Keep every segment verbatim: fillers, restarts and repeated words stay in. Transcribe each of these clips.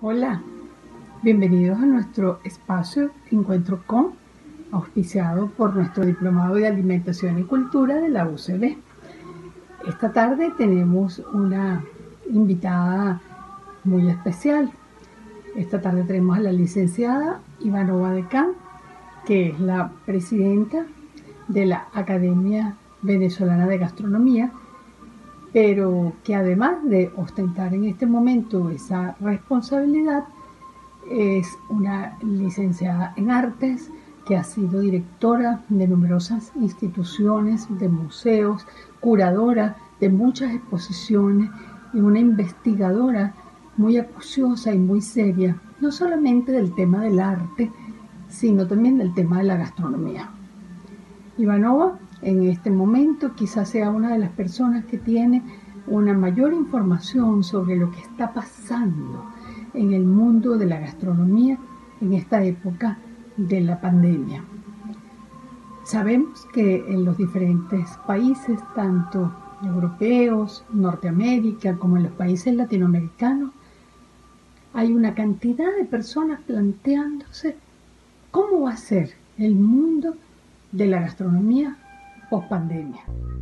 Hola, bienvenidos a nuestro espacio Encuentro con, auspiciado por nuestro Diplomado de Alimentación y Cultura de la U C B. Esta tarde tenemos una invitada muy especial. Esta tarde tenemos a la licenciada Ivanova Decán, que es la presidenta de la Academia Venezolana de Gastronomía, pero que además de ostentar en este momento esa responsabilidad, es una licenciada en artes que ha sido directora de numerosas instituciones, de museos, curadora de muchas exposiciones y una investigadora muy acuciosa y muy seria, no solamente del tema del arte, sino también del tema de la gastronomía. Ivanova en este momento quizás sea una de las personas que tiene una mayor información sobre lo que está pasando en el mundo de la gastronomía en esta época de la pandemia. Sabemos que en los diferentes países, tanto europeos, Norteamérica, como en los países latinoamericanos, hay una cantidad de personas planteándose cómo va a ser el mundo de la gastronomía post pandemia.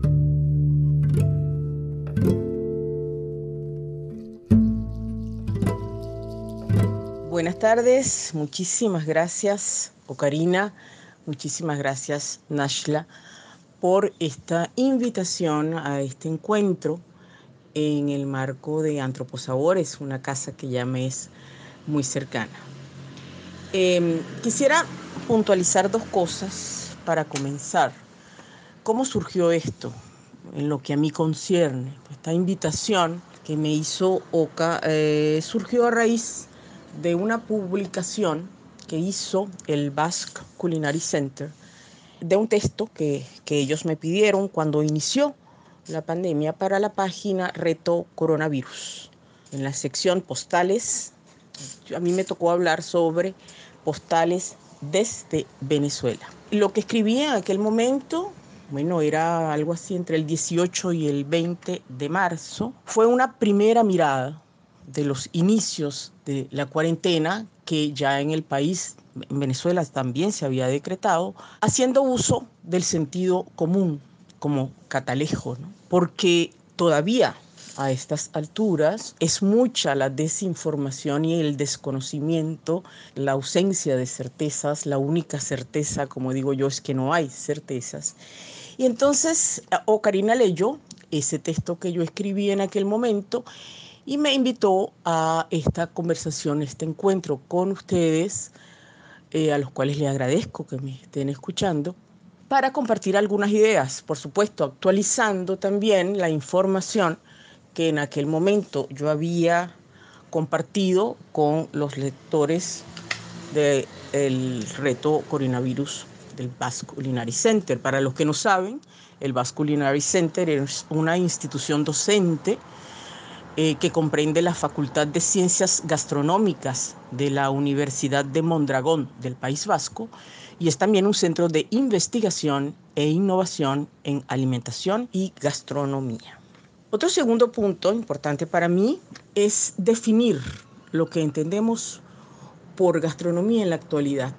Buenas tardes, muchísimas gracias, Ocarina, muchísimas gracias, Nashla, por esta invitación a este encuentro en el marco de Antroposabores, una casa que ya me es muy cercana. Eh, quisiera puntualizar dos cosas para comenzar. ¿Cómo surgió esto? En lo que a mí concierne, esta invitación que me hizo Oca eh, surgió a raíz de una publicación que hizo el Basque Culinary Center de un texto que, que ellos me pidieron cuando inició la pandemia para la página Reto Coronavirus. En la sección postales, a mí me tocó hablar sobre postales desde Venezuela. Lo que escribí en aquel momento, bueno, era algo así entre el dieciocho y el veinte de marzo, fue una primera mirada de los inicios de la cuarentena que ya en el país, en Venezuela también se había decretado, haciendo uso del sentido común como catalejo, ¿no? Porque todavía a estas alturas es mucha la desinformación y el desconocimiento, la ausencia de certezas. La única certeza, como digo yo, es que no hay certezas. Y entonces Ocarina leyó ese texto que yo escribí en aquel momento y me invitó a esta conversación, este encuentro con ustedes, eh, a los cuales les agradezco que me estén escuchando, para compartir algunas ideas, por supuesto, actualizando también la información que en aquel momento yo había compartido con los lectores del reto coronavirus del Basque Culinary Center. Para los que no saben, el Basque Culinary Center es una institución docente eh, que comprende la Facultad de Ciencias Gastronómicas de la Universidad de Mondragón del País Vasco y es también un centro de investigación e innovación en alimentación y gastronomía. Otro segundo punto importante para mí es definir lo que entendemos por gastronomía en la actualidad.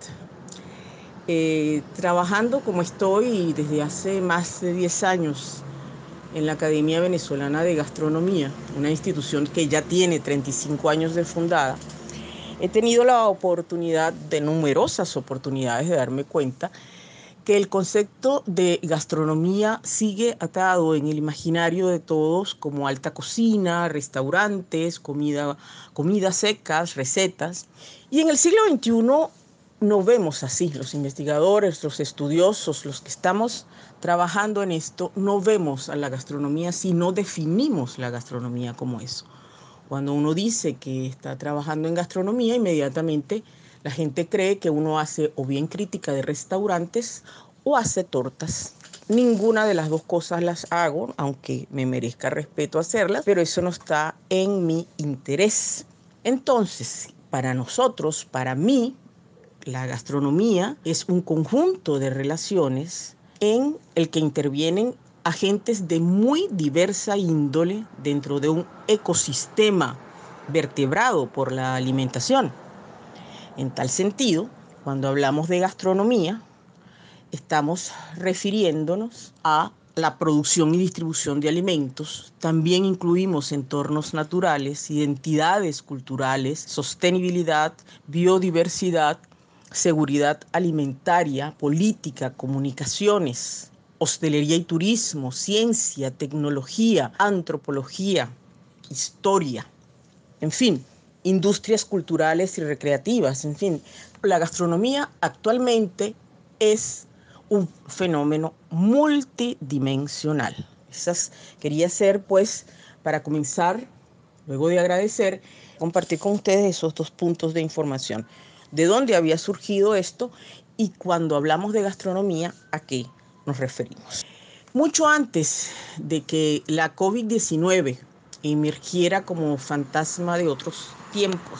Eh, trabajando como estoy desde hace más de diez años en la Academia Venezolana de Gastronomía, una institución que ya tiene treinta y cinco años de fundada, he tenido la oportunidad, de numerosas oportunidades, de darme cuenta que el concepto de gastronomía sigue atado en el imaginario de todos como alta cocina, restaurantes, comida, comidas secas, recetas. Y en el siglo veintiuno no vemos así. Los investigadores, los estudiosos, los que estamos trabajando en esto, no vemos a la gastronomía así, no definimos la gastronomía como eso. Cuando uno dice que está trabajando en gastronomía, inmediatamente la gente cree que uno hace o bien crítica de restaurantes o hace tortas. Ninguna de las dos cosas las hago, aunque me merezca respeto hacerlas, pero eso no está en mi interés. Entonces, para nosotros, para mí, la gastronomía es un conjunto de relaciones en el que intervienen agentes de muy diversa índole dentro de un ecosistema vertebrado por la alimentación. En tal sentido, cuando hablamos de gastronomía, estamos refiriéndonos a la producción y distribución de alimentos. También incluimos entornos naturales, identidades culturales, sostenibilidad, biodiversidad, seguridad alimentaria, política, comunicaciones, hostelería y turismo, ciencia, tecnología, antropología, historia, en fin, industrias culturales y recreativas, en fin. La gastronomía actualmente es un fenómeno multidimensional. Esas quería hacer, pues, para comenzar, luego de agradecer, compartir con ustedes esos dos puntos de información. ¿De dónde había surgido esto? Y cuando hablamos de gastronomía, ¿a qué nos referimos? Mucho antes de que la COVID diecinueve emergiera como fantasma de otros tiempos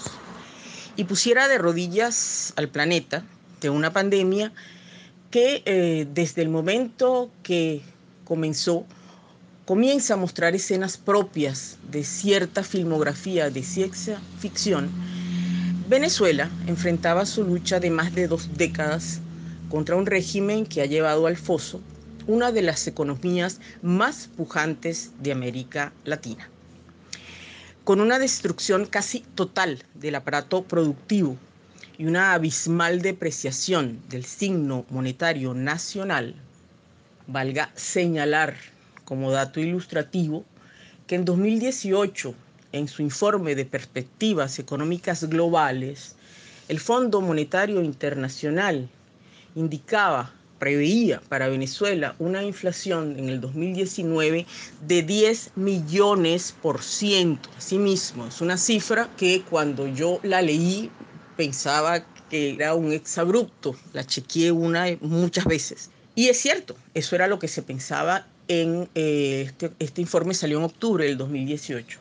y pusiera de rodillas al planeta de una pandemia que eh, desde el momento que comenzó comienza a mostrar escenas propias de cierta filmografía de ciencia ficción, Venezuela enfrentaba su lucha de más de dos décadas contra un régimen que ha llevado al foso una de las economías más pujantes de América Latina, con una destrucción casi total del aparato productivo y una abismal depreciación del signo monetario nacional. Valga señalar como dato ilustrativo que en dos mil dieciocho, en su informe de perspectivas económicas globales, el Fondo Monetario Internacional indicaba, preveía para Venezuela una inflación en el dos mil diecinueve de diez millones por ciento. Asimismo, es una cifra que cuando yo la leí pensaba que era un exabrupto, la chequeé una muchas veces. Y es cierto, eso era lo que se pensaba en eh, este, este informe salió en octubre del dos mil dieciocho.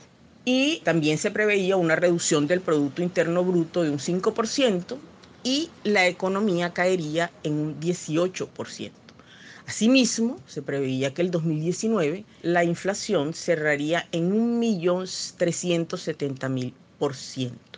Y también se preveía una reducción del Producto Interno Bruto de un cinco por ciento y la economía caería en un dieciocho por ciento. Asimismo, se preveía que el dos mil diecinueve la inflación cerraría en un millón trescientos setenta mil por ciento.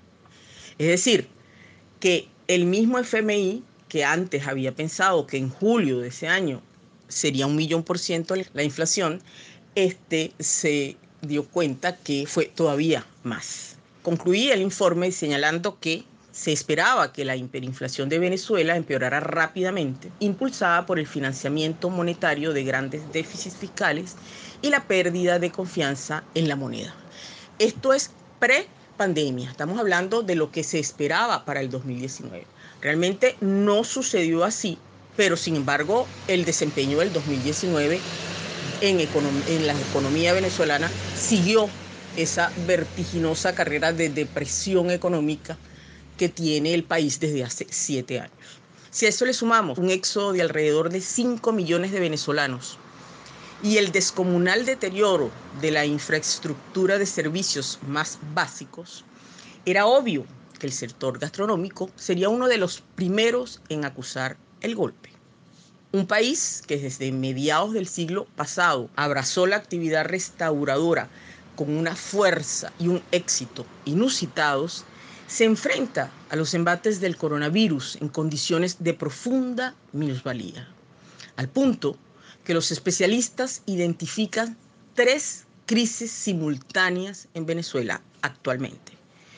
Es decir, que el mismo F M I, que antes había pensado que en julio de ese año sería un millón por ciento la inflación, este se dio cuenta que fue todavía más. Concluía el informe señalando que se esperaba que la hiperinflación de Venezuela empeorara rápidamente, impulsada por el financiamiento monetario de grandes déficits fiscales y la pérdida de confianza en la moneda. Esto es pre-pandemia. Estamos hablando de lo que se esperaba para el dos mil diecinueve. Realmente no sucedió así, pero sin embargo el desempeño del dos mil diecinueve en, econom- en la economía venezolana siguió esa vertiginosa carrera de depresión económica que tiene el país desde hace siete años. Si a eso le sumamos un éxodo de alrededor de cinco millones de venezolanos y el descomunal deterioro de la infraestructura de servicios más básicos, era obvio que el sector gastronómico sería uno de los primeros en acusar el golpe. Un país que desde mediados del siglo pasado abrazó la actividad restauradora con una fuerza y un éxito inusitados, se enfrenta a los embates del coronavirus en condiciones de profunda minusvalía, al punto que los especialistas identifican tres crisis simultáneas en Venezuela actualmente.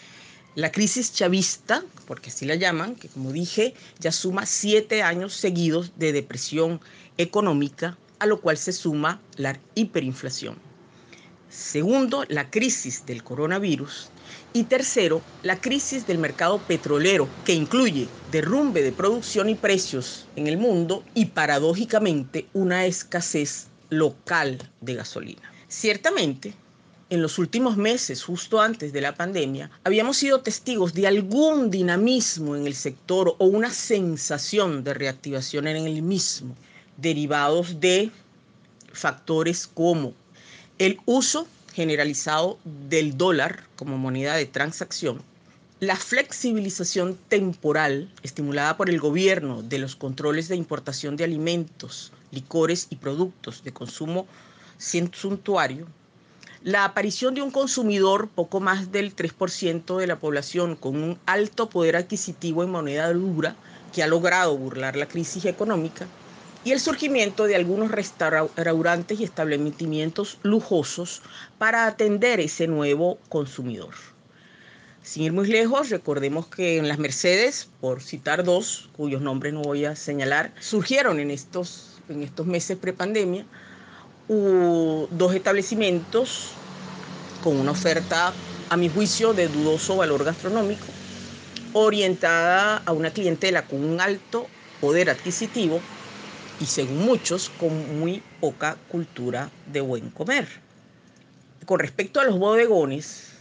La crisis chavista, porque así la llaman, que como dije, ya suma siete años seguidos de depresión económica, a lo cual se suma la hiperinflación. Segundo, la crisis del coronavirus. Y tercero, la crisis del mercado petrolero, que incluye derrumbe de producción y precios en el mundo y, paradójicamente, una escasez local de gasolina. Ciertamente, en los últimos meses, justo antes de la pandemia, habíamos sido testigos de algún dinamismo en el sector o una sensación de reactivación en el mismo, derivados de factores como el uso generalizado del dólar como moneda de transacción, la flexibilización temporal estimulada por el gobierno de los controles de importación de alimentos, licores y productos de consumo suntuario, La aparición de un consumidor, poco más del tres por ciento de la población, con un alto poder adquisitivo en moneda dura, que ha logrado burlar la crisis económica, y el surgimiento de algunos restaurantes y establecimientos lujosos para atender ese nuevo consumidor. Sin ir muy lejos, recordemos que en las Mercedes, por citar dos, cuyos nombres no voy a señalar, surgieron en estos, en estos meses prepandemia, hubo dos establecimientos con una oferta, a mi juicio, de dudoso valor gastronómico, orientada a una clientela con un alto poder adquisitivo y, según muchos, con muy poca cultura de buen comer. Con respecto a los bodegones,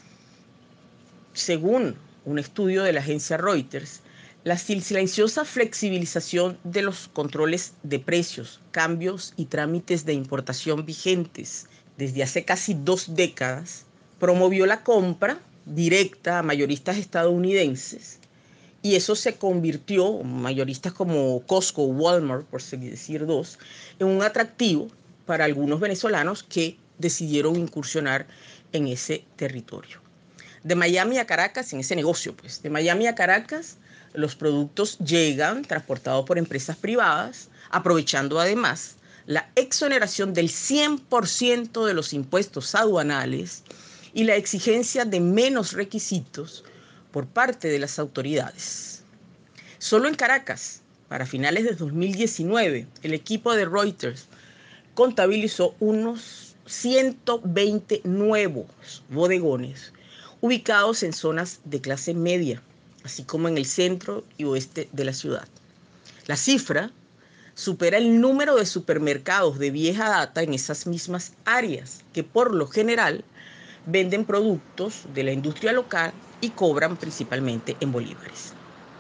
según un estudio de la agencia Reuters, la silenciosa flexibilización de los controles de precios, cambios y trámites de importación vigentes desde hace casi dos décadas promovió la compra directa a mayoristas estadounidenses, y eso se convirtió, mayoristas como Costco, Walmart, por decir dos, en un atractivo para algunos venezolanos que decidieron incursionar en ese territorio. De Miami a Caracas, en ese negocio, pues, de Miami a Caracas, los productos llegan transportados por empresas privadas, aprovechando además la exoneración del cien por ciento de los impuestos aduanales y la exigencia de menos requisitos por parte de las autoridades. Solo en Caracas, para finales de dos mil diecinueve, el equipo de Reuters contabilizó unos ciento veinte nuevos bodegones ubicados en zonas de clase media, así como en el centro y oeste de la ciudad. La cifra supera el número de supermercados de vieja data en esas mismas áreas, que por lo general venden productos de la industria local y cobran principalmente en bolívares.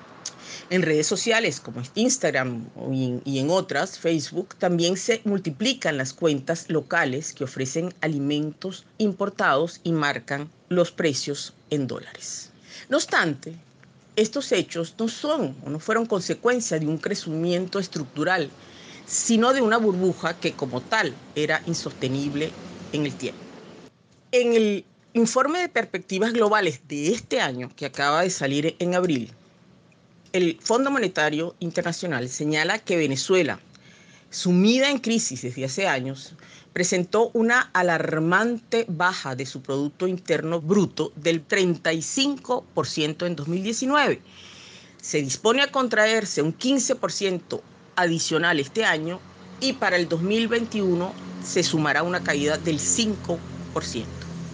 En redes sociales como Instagram y en otras, Facebook, también se multiplican las cuentas locales que ofrecen alimentos importados y marcan los precios en dólares. No obstante, estos hechos no son o no fueron consecuencia de un crecimiento estructural, sino de una burbuja que como tal era insostenible en el tiempo. En el informe de perspectivas globales de este año, que acaba de salir en abril, el Fondo Monetario Internacional señala que Venezuela, sumida en crisis desde hace años, presentó una alarmante baja de su Producto Interno Bruto del treinta y cinco por ciento en dos mil diecinueve. Se dispone a contraerse un quince por ciento adicional este año y para el dos mil veintiuno se sumará una caída del cinco por ciento.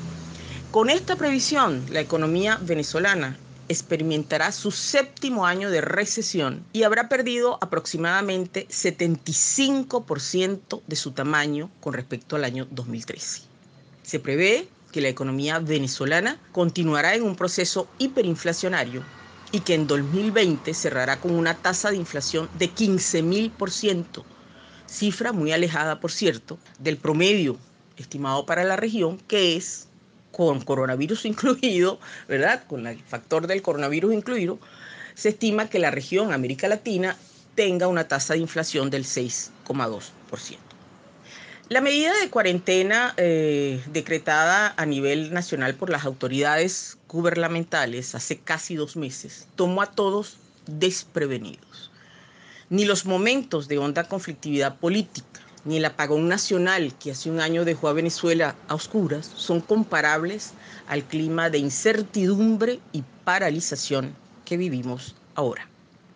Con esta previsión, la economía venezolana experimentará su séptimo año de recesión y habrá perdido aproximadamente setenta y cinco por ciento de su tamaño con respecto al año dos mil trece. Se prevé que la economía venezolana continuará en un proceso hiperinflacionario y que en dos mil veinte cerrará con una tasa de inflación de quince mil por ciento, cifra muy alejada, por cierto, del promedio estimado para la región, que es, con coronavirus incluido, ¿verdad? Con el factor del coronavirus incluido, se estima que la región América Latina tenga una tasa de inflación del seis coma dos por ciento. La medida de cuarentena eh, decretada a nivel nacional por las autoridades gubernamentales hace casi dos meses tomó a todos desprevenidos. Ni los momentos de honda conflictividad política, ni el apagón nacional que hace un año dejó a Venezuela a oscuras son comparables al clima de incertidumbre y paralización que vivimos ahora.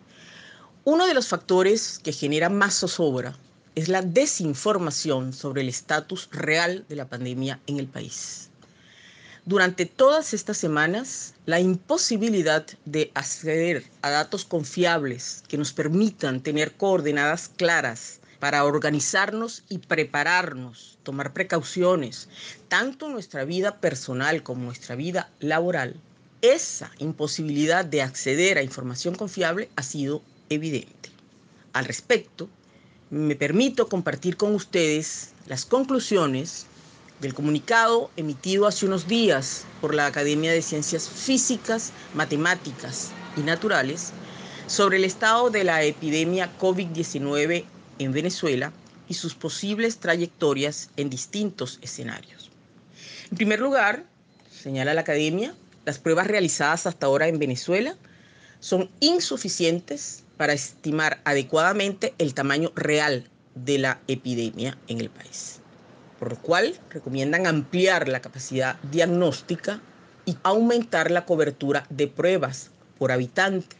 Uno de los factores que genera más zozobra es la desinformación sobre el estatus real de la pandemia en el país. Durante todas estas semanas, la imposibilidad de acceder a datos confiables que nos permitan tener coordenadas claras para organizarnos y prepararnos, tomar precauciones, tanto en nuestra vida personal como en nuestra vida laboral, esa imposibilidad de acceder a información confiable ha sido evidente. Al respecto, me permito compartir con ustedes las conclusiones del comunicado emitido hace unos días por la Academia de Ciencias Físicas, Matemáticas y Naturales sobre el estado de la epidemia COVID diecinueve en Venezuela y sus posibles trayectorias en distintos escenarios. En primer lugar, señala la academia, las pruebas realizadas hasta ahora en Venezuela son insuficientes para estimar adecuadamente el tamaño real de la epidemia en el país, por lo cual recomiendan ampliar la capacidad diagnóstica y aumentar la cobertura de pruebas por habitante,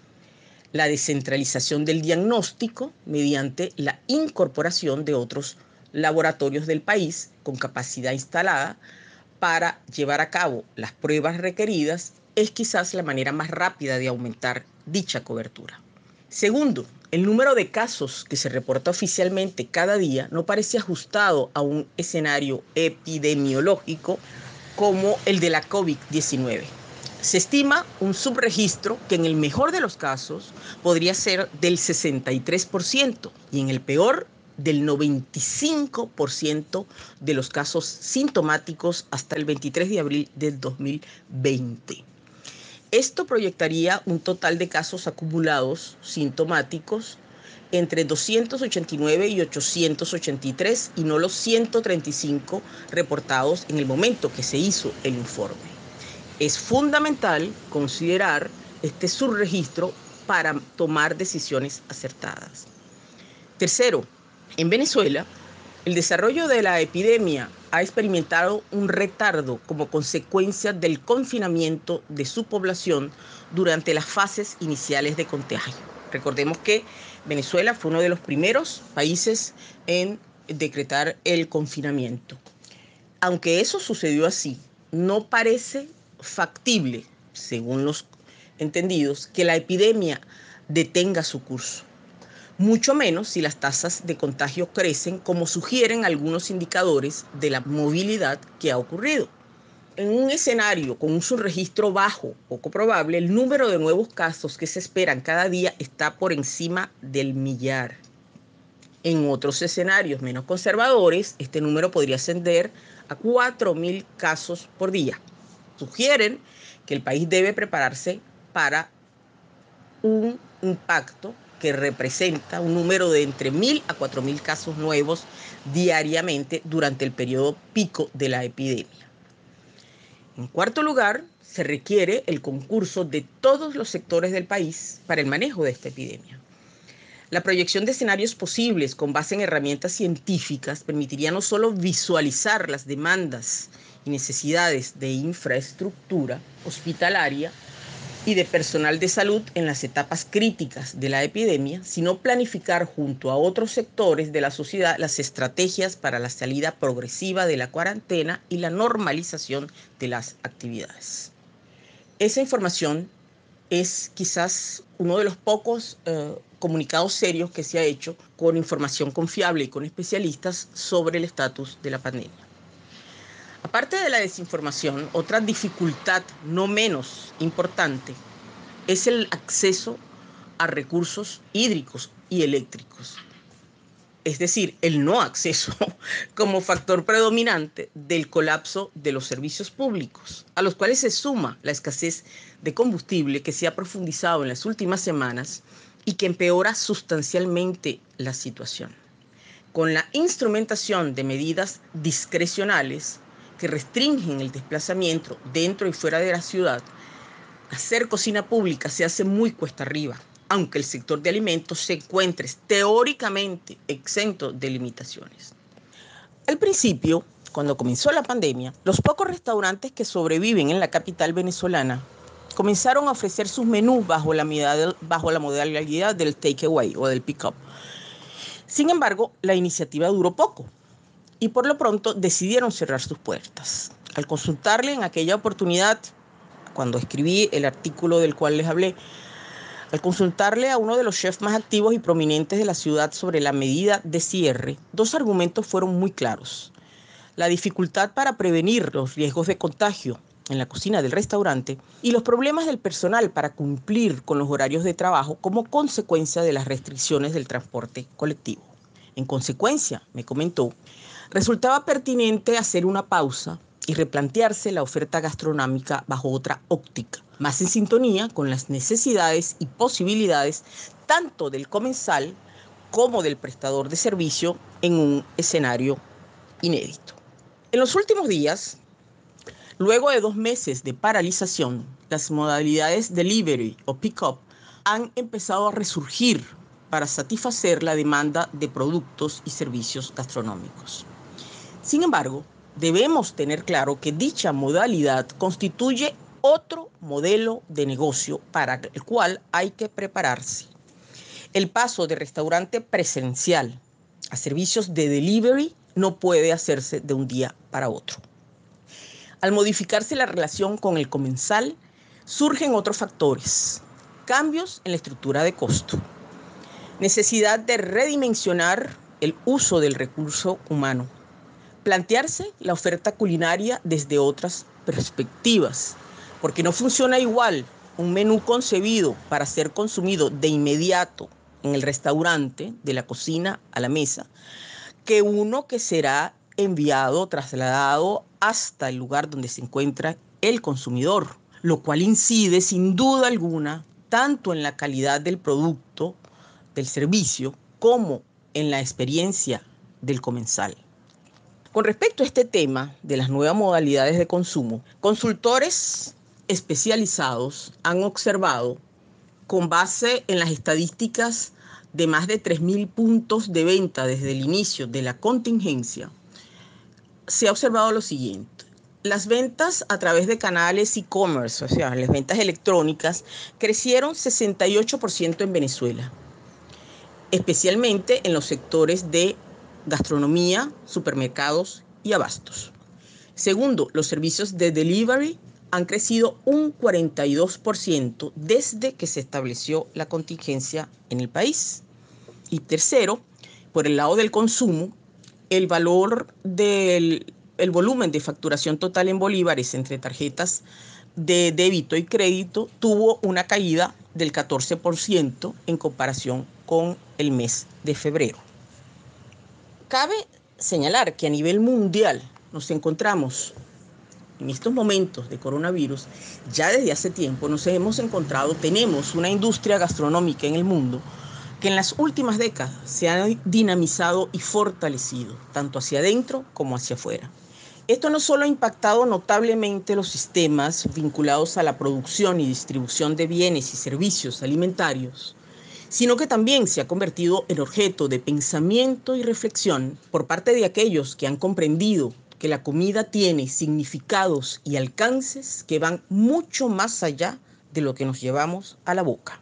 la descentralización del diagnóstico mediante la incorporación de otros laboratorios del país con capacidad instalada para llevar a cabo las pruebas requeridas es quizás la manera más rápida de aumentar dicha cobertura. Segundo, el número de casos que se reporta oficialmente cada día no parece ajustado a un escenario epidemiológico como el de la COVID diecinueve. Se estima un subregistro que en el mejor de los casos podría ser del sesenta y tres por ciento y en el peor del noventa y cinco por ciento de los casos sintomáticos hasta el veintitrés de abril del dos mil veinte. Esto proyectaría un total de casos acumulados sintomáticos entre doscientos ochenta y nueve y ochocientos ochenta y tres y no los ciento treinta y cinco reportados en el momento que se hizo el informe. Es fundamental considerar este subregistro para tomar decisiones acertadas. Tercero, en Venezuela, el desarrollo de la epidemia ha experimentado un retardo como consecuencia del confinamiento de su población durante las fases iniciales de contagio. Recordemos que Venezuela fue uno de los primeros países en decretar el confinamiento. Aunque eso sucedió así, no parece factible, según los entendidos, que la epidemia detenga su curso. Mucho menos si las tasas de contagio crecen, como sugieren algunos indicadores de la movilidad que ha ocurrido. En un escenario con un subregistro bajo, poco probable, el número de nuevos casos que se esperan cada día está por encima del millar. En otros escenarios menos conservadores, este número podría ascender a cuatro mil casos por día. Sugieren que el país debe prepararse para un impacto que representa un número de entre mil a cuatro mil casos nuevos diariamente durante el periodo pico de la epidemia. En cuarto lugar, se requiere el concurso de todos los sectores del país para el manejo de esta epidemia. La proyección de escenarios posibles con base en herramientas científicas permitiría no solo visualizar las demandas y necesidades de infraestructura hospitalaria y de personal de salud en las etapas críticas de la epidemia, sino planificar junto a otros sectores de la sociedad las estrategias para la salida progresiva de la cuarentena y la normalización de las actividades. Esa información es quizás uno de los pocos eh, comunicados serios que se ha hecho con información confiable y con especialistas sobre el estatus de la pandemia. Aparte de la desinformación, otra dificultad no menos importante es el acceso a recursos hídricos y eléctricos. Es decir, el no acceso como factor predominante del colapso de los servicios públicos, a los cuales se suma la escasez de combustible que se ha profundizado en las últimas semanas y que empeora sustancialmente la situación. Con la instrumentación de medidas discrecionales que restringen el desplazamiento dentro y fuera de la ciudad, hacer cocina pública se hace muy cuesta arriba, aunque el sector de alimentos se encuentre teóricamente exento de limitaciones. Al principio, cuando comenzó la pandemia, los pocos restaurantes que sobreviven en la capital venezolana comenzaron a ofrecer sus menús bajo la, bajo la modalidad del takeaway o del pick-up. Sin embargo, la iniciativa duró poco y por lo pronto decidieron cerrar sus puertas. Al consultarle en aquella oportunidad, cuando escribí el artículo del cual les hablé, al consultarle a uno de los chefs más activos y prominentes de la ciudad sobre la medida de cierre, dos argumentos fueron muy claros. La dificultad para prevenir los riesgos de contagio en la cocina del restaurante y los problemas del personal para cumplir con los horarios de trabajo como consecuencia de las restricciones del transporte colectivo. En consecuencia, me comentó, resultaba pertinente hacer una pausa y replantearse la oferta gastronómica bajo otra óptica, más en sintonía con las necesidades y posibilidades tanto del comensal como del prestador de servicio en un escenario inédito. En los últimos días, Luego de dos meses de paralización, las modalidades delivery o pick-up han empezado a resurgir para satisfacer la demanda de productos y servicios gastronómicos. Sin embargo, debemos tener claro que dicha modalidad constituye otro modelo de negocio para el cual hay que prepararse. El paso de restaurante presencial a servicios de delivery no puede hacerse de un día para otro. Al modificarse la relación con el comensal, surgen otros factores: cambios en la estructura de costo, necesidad de redimensionar el uso del recurso humano, plantearse la oferta culinaria desde otras perspectivas, porque no funciona igual un menú concebido para ser consumido de inmediato en el restaurante, de la cocina a la mesa, que uno que será enviado, trasladado hasta el lugar donde se encuentra el consumidor, lo cual incide sin duda alguna tanto en la calidad del producto, del servicio, como en la experiencia del comensal. Con respecto a este tema de las nuevas modalidades de consumo, consultores especializados han observado, con base en las estadísticas de más de tres mil puntos de venta desde el inicio de la contingencia, se ha observado lo siguiente: las ventas a través de canales e-commerce, o sea, las ventas electrónicas, crecieron sesenta y ocho por ciento en Venezuela, especialmente en los sectores de gastronomía, supermercados y abastos. Segundo, los servicios de delivery han crecido un cuarenta y dos por ciento desde que se estableció la contingencia en el país. Y tercero, por el lado del consumo, el valor del el volumen de facturación total en bolívares entre tarjetas de débito y crédito tuvo una caída del catorce por ciento en comparación con el mes de febrero. Cabe señalar que a nivel mundial nos encontramos en estos momentos de coronavirus. Ya desde hace tiempo nos hemos encontrado, tenemos una industria gastronómica en el mundo que en las últimas décadas se ha dinamizado y fortalecido, tanto hacia adentro como hacia afuera. Esto no solo ha impactado notablemente los sistemas vinculados a la producción y distribución de bienes y servicios alimentarios, sino que también se ha convertido en objeto de pensamiento y reflexión por parte de aquellos que han comprendido que la comida tiene significados y alcances que van mucho más allá de lo que nos llevamos a la boca.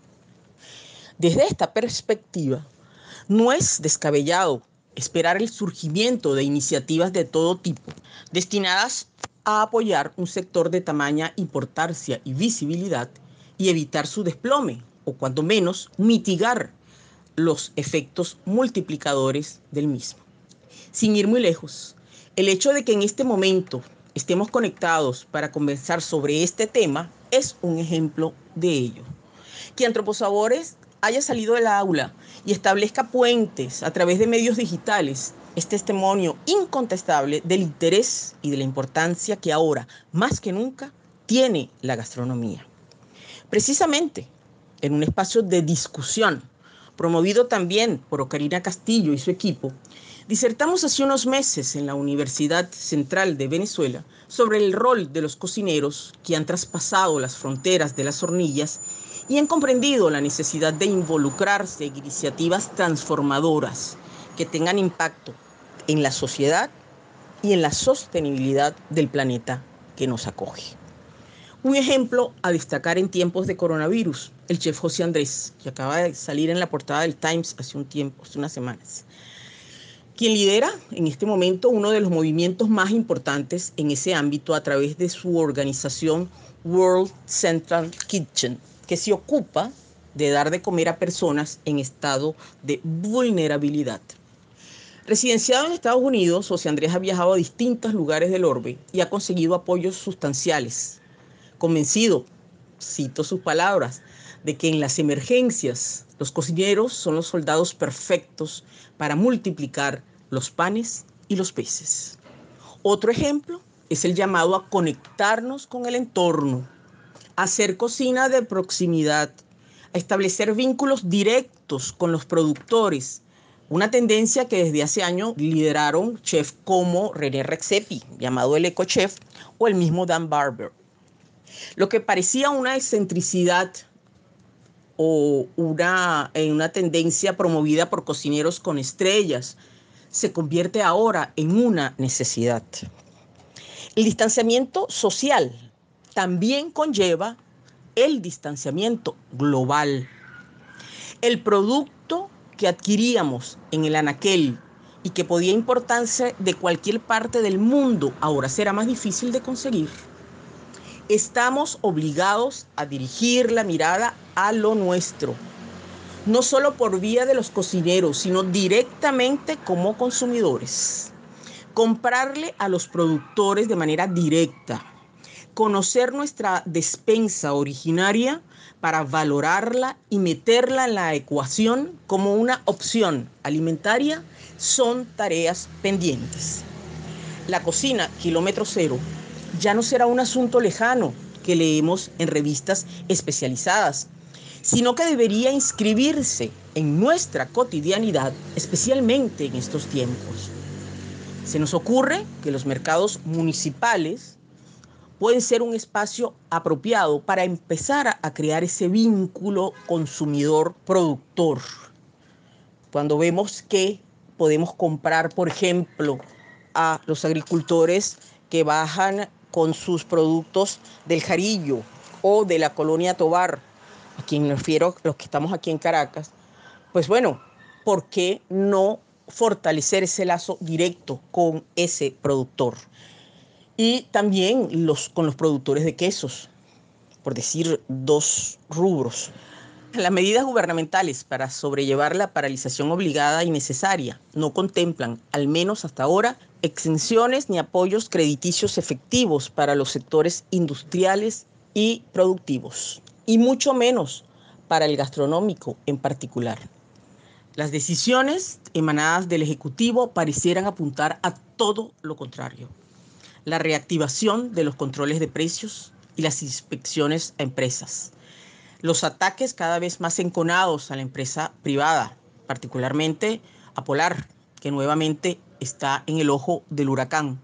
Desde esta perspectiva, no es descabellado esperar el surgimiento de iniciativas de todo tipo, destinadas a apoyar un sector de tamaña importancia y visibilidad y evitar su desplome, o cuando menos mitigar los efectos multiplicadores del mismo. Sin ir muy lejos, el hecho de que en este momento estemos conectados para conversar sobre este tema es un ejemplo de ello. Que Antroposabores haya salido del aula y establezca puentes a través de medios digitales es testimonio incontestable del interés y de la importancia que ahora, más que nunca, tiene la gastronomía. Precisamente, en un espacio de discusión, promovido también por Ocarina Castillo y su equipo, disertamos hace unos meses en la Universidad Central de Venezuela sobre el rol de los cocineros que han traspasado las fronteras de las hornillas y han comprendido la necesidad de involucrarse en iniciativas transformadoras que tengan impacto en la sociedad y en la sostenibilidad del planeta que nos acoge. Un ejemplo a destacar en tiempos de coronavirus, el chef José Andrés, que acaba de salir en la portada del Times hace un tiempo, hace unas semanas, quien lidera en este momento uno de los movimientos más importantes en ese ámbito a través de su organización World Central Kitchen, que se ocupa de dar de comer a personas en estado de vulnerabilidad. Residenciado en Estados Unidos, José Andrés ha viajado a distintos lugares del orbe y ha conseguido apoyos sustanciales, convencido, cito sus palabras, de que en las emergencias los cocineros son los soldados perfectos para multiplicar los panes y los peces. Otro ejemplo es el llamado a conectarnos con el entorno, a hacer cocina de proximidad, a establecer vínculos directos con los productores Una tendencia que desde hace años lideraron chefs como René Redzepi, llamado el Eco Chef, o el mismo Dan Barber. Lo que parecía una excentricidad o una, una tendencia promovida por cocineros con estrellas se convierte ahora en una necesidad. El distanciamiento social también conlleva el distanciamiento global. El producto que adquiríamos en el anaquel y que podía importarse de cualquier parte del mundo ahora será más difícil de conseguir. Estamos obligados a dirigir la mirada a lo nuestro, no solo por vía de los cocineros, sino directamente como consumidores. Comprarle a los productores de manera directa, conocer nuestra despensa originaria para valorarla y meterla en la ecuación como una opción alimentaria son tareas pendientes. La cocina kilómetro cero ya no será un asunto lejano que leemos en revistas especializadas, sino que debería inscribirse en nuestra cotidianidad, especialmente en estos tiempos. Se nos ocurre que los mercados municipales pueden ser un espacio apropiado para empezar a crear ese vínculo consumidor-productor. Cuando vemos que podemos comprar, por ejemplo, a los agricultores que bajan con sus productos del Jarillo o de la colonia Tovar, a quien me refiero los que estamos aquí en Caracas, pues bueno, ¿por qué no fortalecer ese lazo directo con ese productor? Y también los, con los productores de quesos, por decir dos rubros. Las medidas gubernamentales para sobrellevar la paralización obligada y necesaria no contemplan, al menos hasta ahora, exenciones ni apoyos crediticios efectivos para los sectores industriales y productivos, y mucho menos para el gastronómico en particular. Las decisiones emanadas del Ejecutivo parecieran apuntar a todo lo contrario. La reactivación de los controles de precios y las inspecciones a empresas. Los ataques cada vez más enconados a la empresa privada, particularmente a Polar, que nuevamente está en el ojo del huracán.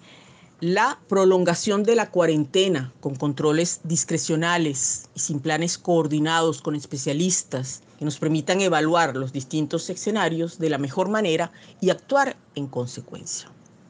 La prolongación de la cuarentena con controles discrecionales y sin planes coordinados con especialistas que nos permitan evaluar los distintos escenarios de la mejor manera y actuar en consecuencia.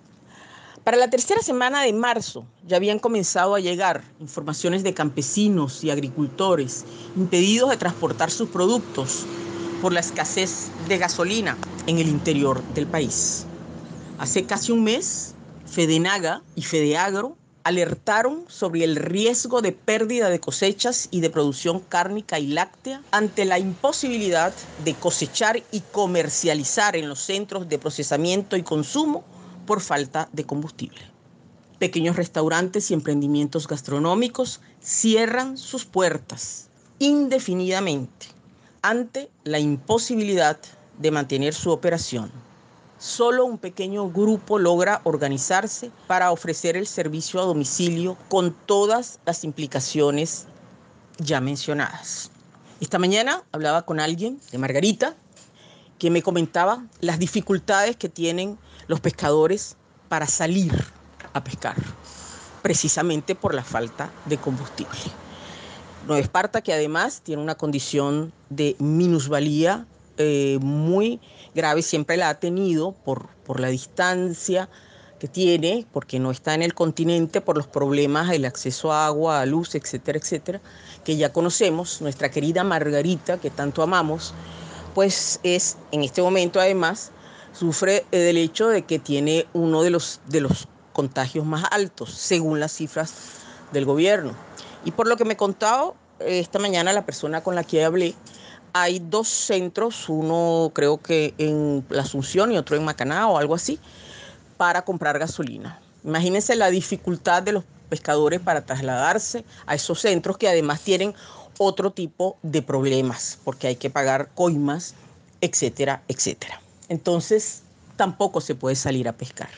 Para la tercera semana de marzo ya habían comenzado a llegar informaciones de campesinos y agricultores impedidos de transportar sus productos por la escasez de gasolina en el interior del país. Hace casi un mes, Fedenaga y Fedeagro alertaron sobre el riesgo de pérdida de cosechas y de producción cárnica y láctea ante la imposibilidad de cosechar y comercializar en los centros de procesamiento y consumo por falta de combustible. Pequeños restaurantes y emprendimientos gastronómicos cierran sus puertas indefinidamente ante la imposibilidad de mantener su operación. Solo un pequeño grupo logra organizarse para ofrecer el servicio a domicilio con todas las implicaciones ya mencionadas. Esta mañana hablaba con alguien de Margarita que me comentaba las dificultades que tienen los pescadores para salir a pescar, precisamente por la falta de combustible. Nueva Esparta, que además tiene una condición de minusvalía eh, muy grave, siempre la ha tenido por, por la distancia que tiene, porque no está en el continente, por los problemas, el acceso a agua, a luz, etcétera, etcétera, que ya conocemos. Nuestra querida Margarita, que tanto amamos, pues es, en este momento además, sufre del hecho de que tiene uno de los, de los contagios más altos, según las cifras del gobierno. Y por lo que me contaba esta mañana la persona con la que hablé, hay dos centros, uno creo que en la Asunción y otro en Macaná o algo así, para comprar gasolina. Imagínense la dificultad de los pescadores para trasladarse a esos centros que además tienen otro tipo de problemas, porque hay que pagar coimas, etcétera, etcétera. Entonces, tampoco se puede salir a pescar.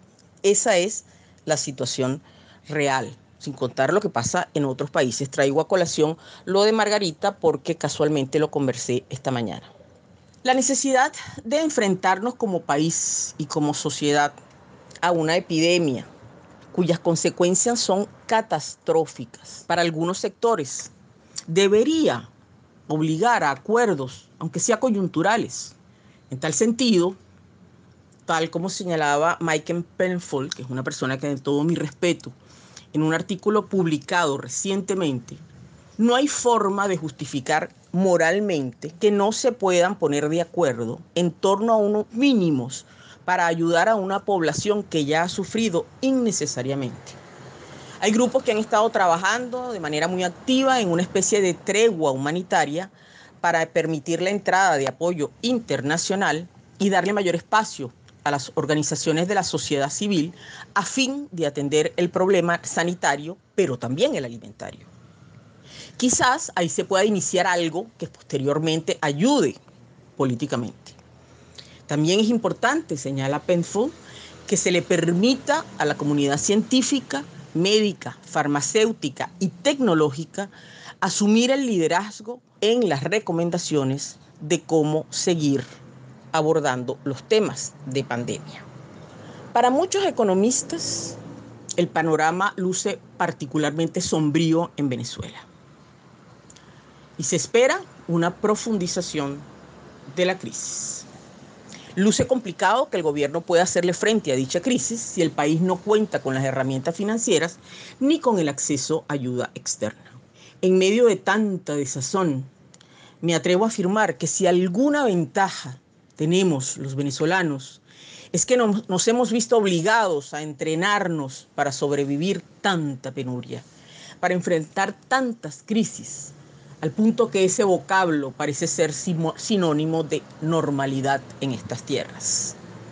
Esa es la situación real, sin contar lo que pasa en otros países. Traigo a colación lo de Margarita porque casualmente lo conversé esta mañana. La necesidad de enfrentarnos como país y como sociedad a una epidemia cuyas consecuencias son catastróficas para algunos sectores debería obligar a acuerdos, aunque sea coyunturales. En tal sentido, tal como señalaba Michael Penfold, que es una persona que de todo mi respeto, en un artículo publicado recientemente, no hay forma de justificar moralmente que no se puedan poner de acuerdo en torno a unos mínimos para ayudar a una población que ya ha sufrido innecesariamente. Hay grupos que han estado trabajando de manera muy activa en una especie de tregua humanitaria para permitir la entrada de apoyo internacional y darle mayor espacio a las organizaciones de la sociedad civil a fin de atender el problema sanitario, pero también el alimentario. Quizás ahí se pueda iniciar algo que posteriormente ayude políticamente. También es importante, señala Penfold, que se le permita a la comunidad científica, médica, farmacéutica y tecnológica asumir el liderazgo en las recomendaciones de cómo seguir abordando los temas de pandemia. Para muchos economistas, el panorama luce particularmente sombrío en Venezuela y se espera una profundización de la crisis. Luce complicado que el gobierno pueda hacerle frente a dicha crisis si el país no cuenta con las herramientas financieras ni con el acceso a ayuda externa. En medio de tanta desazón, me atrevo a afirmar que si alguna ventaja tenemos los venezolanos es que nos, nos hemos visto obligados a entrenarnos para sobrevivir tanta penuria, para enfrentar tantas crisis, al punto que ese vocablo parece ser sinónimo de normalidad en estas tierras.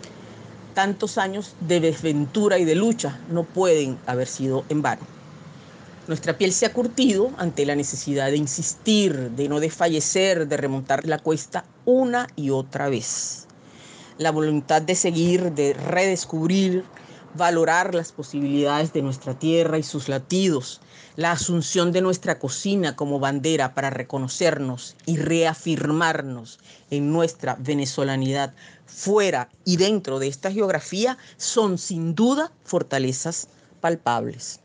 Tantos años de desventura y de lucha no pueden haber sido en vano. Nuestra piel se ha curtido ante la necesidad de insistir, de no desfallecer, de remontar la cuesta una y otra vez. La voluntad de seguir, de redescubrir, valorar las posibilidades de nuestra tierra y sus latidos, la asunción de nuestra cocina como bandera para reconocernos y reafirmarnos en nuestra venezolanidad fuera y dentro de esta geografía son sin duda fortalezas palpables.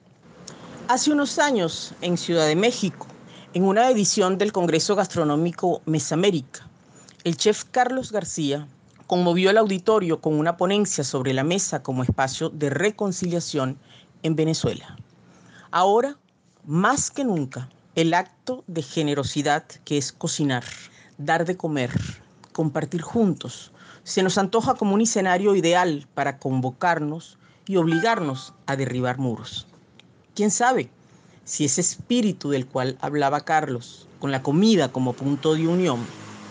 Hace unos años, en Ciudad de México, en una edición del Congreso Gastronómico Mesamérica, el chef Carlos García conmovió el auditorio con una ponencia sobre la mesa como espacio de reconciliación en Venezuela. Ahora, más que nunca, el acto de generosidad que es cocinar, dar de comer, compartir juntos, se nos antoja como un escenario ideal para convocarnos y obligarnos a derribar muros. ¿Quién sabe si ese espíritu del cual hablaba Carlos, con la comida como punto de unión,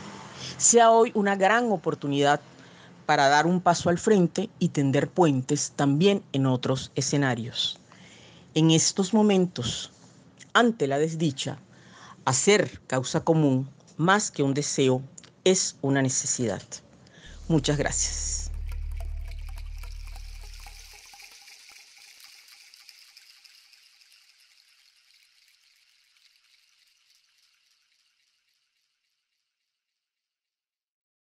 sea hoy una gran oportunidad para dar un paso al frente y tender puentes también en otros escenarios? En estos momentos, ante la desdicha, hacer causa común, más que un deseo, es una necesidad. Muchas gracias.